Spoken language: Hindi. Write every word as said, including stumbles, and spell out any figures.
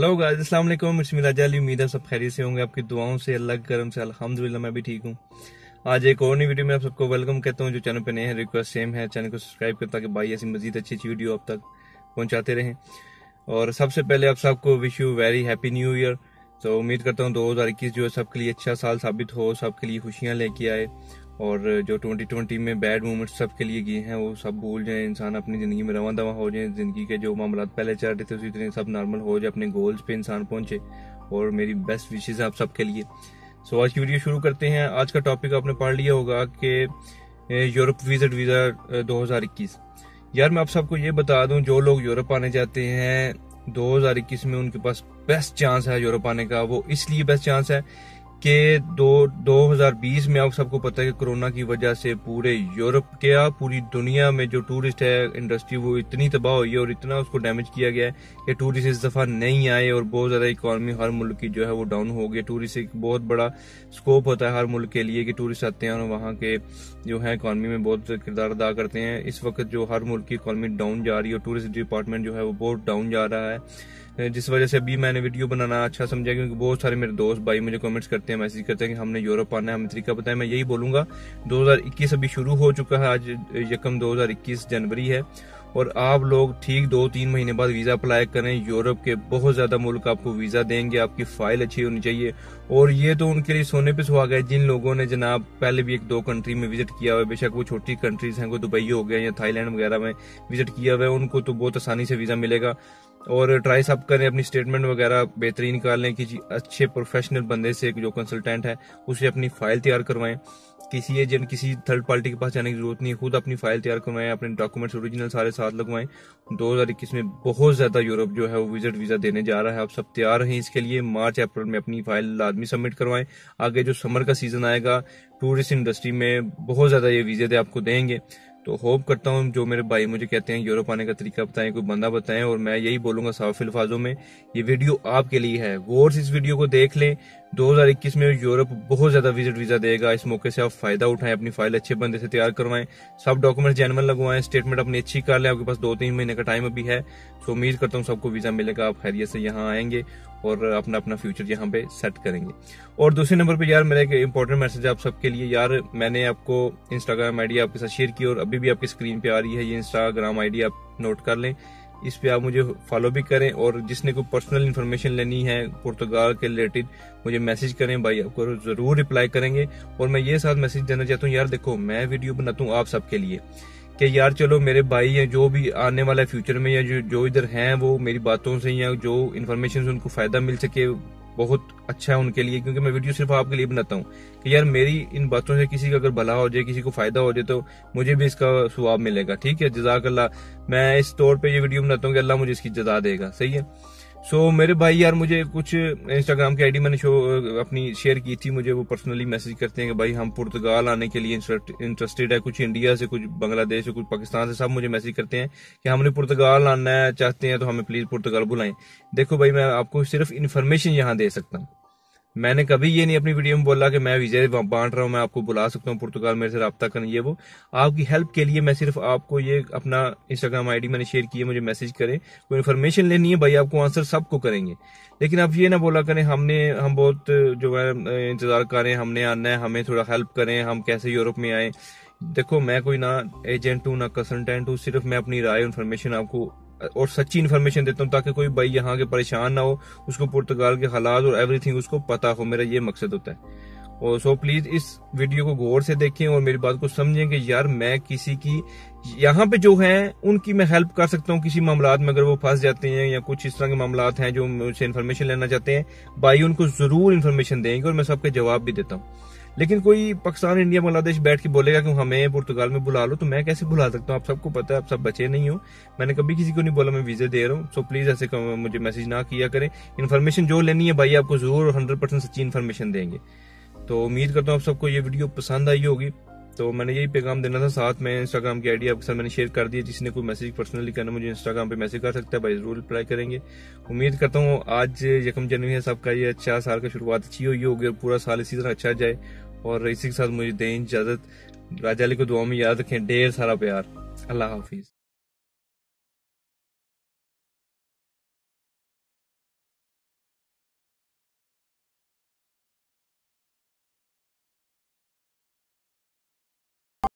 हेलो गाइस, अस्सलाम वालेकुम। It's me Raja Ali. उम्मीद है सब खैरियत से होंगे। आपकी दुआओं से, अल्लाह के करम से अल्हम्दुलिल्लाह मैं भी ठीक हूँ। आज एक और नई वीडियो में आप सबको वेलकम कहता हूँ। जो चैनल पे नए हैं, रिक्वेस्ट सेम है, चैनल को सब्सक्राइब करें ताकि भाई ऐसी मजीद अच्छी अच्छी वीडियो आप तक पहुंचाते रहें। और सबसे पहले आप सबको wish you very happy new year. तो उम्मीद करता हूँ दो हजार इक्कीस जो है सबके लिए अच्छा साल साबित हो, सबके लिए खुशियाँ लेके आए, और जो ट्वेंटी ट्वेंटी में बैड मोमेंट्स सबके लिए गए हैं वो सब भूल जाए, इंसान अपनी ज़िंदगी में रवां दवा हो जाए, ज़िंदगी के जो मामला पहले चल रहे थे उसी तरह सब नॉर्मल हो जाए, अपने गोल्स पे इंसान पहुंचे। और मेरी बेस्ट विशेज़ है आप सबके लिए। सो आज की वीडियो शुरू करते हैं। आज का टॉपिक आपने पढ़ लिया होगा कि यूरोप विजिट वीज़ा दो हज़ार इक्कीस। यार मैं आप सबको ये बता दूं, जो लोग यूरोप आने जाते हैं दो हज़ार इक्कीस में उनके पास बेस्ट चांस है यूरोप आने का। वो इसलिए बेस्ट चांस है कि दो दो हजार बीस में आप सबको पता है कि कोरोना की वजह से पूरे यूरोप के पूरी दुनिया में जो टूरिस्ट है इंडस्ट्री वो इतनी तबाह हुई है और इतना उसको डैमेज किया गया है कि टूरिस्ट इस दफा नहीं आए और बहुत ज्यादा इकोनॉमी हर मुल्क की जो है वो डाउन हो गई। टूरिस्ट एक बहुत बड़ा स्कोप होता है हर मुल्क के लिए कि टूरिस्ट आते हैं और वहाँ के जो है इकोनॉमी में बहुत किरदार अदा करते हैं। इस वक्त जो हर मुल्क की इकोनॉमी डाउन जा रही है और टूरिस्ट डिपार्टमेंट जो है वो बहुत डाउन जा रहा है, जिस वजह से अभी मैंने वीडियो बनाना अच्छा समझा, क्योंकि बहुत सारे मेरे दोस्त भाई मुझे कमेंट्स करते हैं, मैसेज करते हैं कि हमने यूरोप आना है, हमें तरीका पता है। मैं यही बोलूंगा, दो हज़ार इक्कीस अभी शुरू हो चुका है, आज यकम दो हज़ार इक्कीस जनवरी है, और आप लोग ठीक दो तीन महीने बाद वीजा अप्लाई करें। यूरोप के बहुत ज्यादा मुल्क आपको वीजा देंगे, आपकी फाइल अच्छी होनी चाहिए। और ये तो उनके लिए सोने पे सुहागा है जिन लोगों ने जनाब पहले भी एक दो कंट्री में विजिट किया हुआ है, बेशक वो छोटी कंट्रीज हैं, कोई दुबई हो गया या थाईलैंड वगैरह में विजिट किया हुआ है, उनको तो बहुत आसानी से वीजा मिलेगा। और ट्राई सब करें, अपनी स्टेटमेंट वगैरह बेहतरीन कर लें, किसी अच्छे प्रोफेशनल बंदे से जो कंसल्टेंट है उससे अपनी फाइल तैयार करवाएं। किसी एजेंट, किसी थर्ड पार्टी के पास जाने की जरूरत नहीं है, खुद अपनी फाइल तैयार करवाएं, अपने डॉक्यूमेंट्स ओरिजिनल सारे साथ लगवाएं। दो हज़ार इक्कीस में बहुत ज्यादा यूरोप जो है वो विजिट वीजा देने जा रहा है। आप सब तैयार रहें इसके लिए। मार्च अप्रैल में अपनी फाइल लाजमी सबमिट करवाएं। आगे जो समर का सीजन आएगा टूरिस्ट इंडस्ट्री में बहुत ज्यादा ये वीजे दे आपको देंगे। तो होप करता हूँ जो मेरे भाई मुझे कहते हैं यूरोप आने का तरीका बताएं, कोई बंदा बताएं, और मैं यही बोलूंगा साफ अल्फाजों में, ये वीडियो आपके लिए है। गौर से इस वीडियो को देख लें। दो हज़ार इक्कीस में यूरोप बहुत ज्यादा विजिट वीजा देगा, इस मौके से आप फायदा उठाएं, अपनी फाइल अच्छे बंदे से तैयार करवाएं, सब डॉक्यूमेंट जेन्युइन लगवाएं, स्टेटमेंट अपनी अच्छी कर लें। आपके पास दो तीन महीने का टाइम अभी है। तो उम्मीद करता हूँ सबको वीजा मिलेगा, आप खैरियत से यहाँ आएंगे और अपना अपना फ्यूचर यहाँ पे सेट करेंगे। और दूसरे नंबर पे यार मेरा एक इंपॉर्टेंट मैसेज है आप सबके लिए। यार मैंने आपको इंस्टाग्राम आईडी आपके साथ शेयर की और अभी भी आपकी स्क्रीन पे आ रही है, ये इंस्टाग्राम आईडी आप नोट कर लें, इस पे आप मुझे फॉलो भी करें। और जिसने कोई पर्सनल इन्फॉर्मेशन लेनी है पुर्तगाल के रिलेटेड मुझे मैसेज करें, भाई आपको जरूर रिप्लाई करेंगे। और मैं ये साथ मैसेज देना चाहता हूँ, यार देखो मैं वीडियो बनाता हूँ आप सबके लिए कि यार चलो मेरे भाई हैं जो भी आने वाला फ्यूचर में या जो जो इधर हैं वो मेरी बातों से या जो इन्फॉर्मेशन से उनको फायदा मिल सके, बहुत अच्छा है उनके लिए। क्योंकि मैं वीडियो सिर्फ आपके लिए बनाता हूँ कि यार मेरी इन बातों से किसी का अगर भला हो जाए, किसी को फायदा हो जाए तो मुझे भी इसका सवाब मिलेगा। ठीक है, जज़ाकल्लाह। मैं इस तौर पे ये वीडियो बनाता हूँ कि अल्लाह मुझे इसकी जज़ा देगा। सही है। सो so, मेरे भाई यार मुझे कुछ इंस्टाग्राम की आईडी मैंने शो अपनी शेयर की थी, मुझे वो पर्सनली मैसेज करते हैं कि भाई हम पुर्तगाल आने के लिए इंटरेस्टेड है, कुछ इंडिया से, कुछ बांग्लादेश से, कुछ पाकिस्तान से, सब मुझे मैसेज करते हैं कि हमने पुर्तगाल आना है चाहते हैं तो हमें प्लीज पुर्तगाल बुलाएं। देखो भाई मैं आपको सिर्फ इन्फॉर्मेशन यहाँ दे सकता हूँ, मैंने कभी ये नहीं अपनी वीडियो में बोला कि मैं वीजा बांट रहा हूँ, मैं आपको बुला सकता हूँ पुर्तगाल मेरे से रब्ता करें। ये वो आपकी हेल्प के लिए मैं सिर्फ आपको ये अपना इंस्टाग्राम आईडी मैंने शेयर की है, मुझे मैसेज करें, कोई इन्फॉर्मेशन लेनी है भाई आपको आंसर सबको करेंगे। लेकिन आप ये ना बोला करें हमने हम बहुत जो है इंतजार करें, हमने आना है, हमें थोड़ा हेल्प करें, हम कैसे यूरोप में आए। देखो मैं कोई ना एजेंट हूँ ना कंसल्टेंट हूँ, सिर्फ मैं अपनी राय इन्फॉर्मेशन आपको और सच्ची इन्फॉर्मेशन देता हूँ ताकि कोई भाई यहाँ के परेशान ना हो, उसको पुर्तगाल के हालात और एवरीथिंग उसको पता हो। मेरा ये मकसद होता है। और सो प्लीज इस वीडियो को गौर से देखें और मेरी बात को समझें कि यार मैं किसी की यहाँ पे जो है उनकी मैं हेल्प कर सकता हूँ किसी मामलात में, अगर वो फंस जाते हैं या कुछ इस तरह के मामलात हैं जो मुझसे इन्फॉर्मेशन लेना चाहते हैं, भाई उनको जरूर इन्फॉर्मेशन देंगे और मैं सबके जवाब भी देता हूँ। लेकिन कोई पाकिस्तान, इंडिया, बांग्लादेश बैठ के बोलेगा कि हमें पुर्तगाल में बुला लो, तो मैं कैसे बुला सकता हूँ? आप सबको पता है, आप सब बचे नहीं हो। मैंने कभी किसी को नहीं बोला मैं वीजा दे रहा हूँ। सो प्लीज ऐसे मुझे मैसेज ना किया करें। इन्फॉर्मेशन जो लेनी है भाई आपको जरूर हंड्रेड परसेंट सच्ची इन्फॉर्मेशन देंगे। तो उम्मीद करता हूँ आप सबको ये वीडियो पसंद आई होगी। तो मैंने यही पैगाम देना था। साथ में इंस्टाग्राम की आईडी आपके साथ मैंने शेयर कर दी है, जिसने कोई मैसेज पर्सनली करना मुझे इंस्टाग्राम पे मैसेज कर सकता है, भाई जरूर रिप्लाई करेंगे। उम्मीद करता हूँ आज यकम जनवरी है, सबका ये अच्छा साल का शुरुआत अच्छी हुई होगी और पूरा साल इसी तरह अच्छा जाए। और इसी के साथ मुझे दें इजाजत। राजा अली को दुआ में याद रखें, ढेर सारा प्यार। अल्लाह हाफिज।